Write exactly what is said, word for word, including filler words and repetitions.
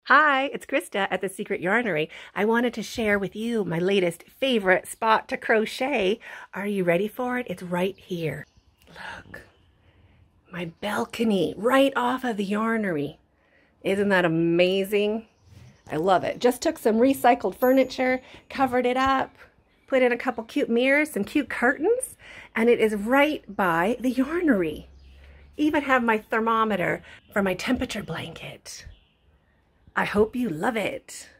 Hi, it's Krista at the Secret Yarnery. I wanted to share with you my latest favorite spot to crochet. Are you ready for it? It's right here. Look, my balcony right off of the Yarnery. Isn't that amazing? I love it. Just took some recycled furniture, covered it up, put in a couple cute mirrors, some cute curtains, and it is right by the Yarnery. Even have my thermometer for my temperature blanket. I hope you love it.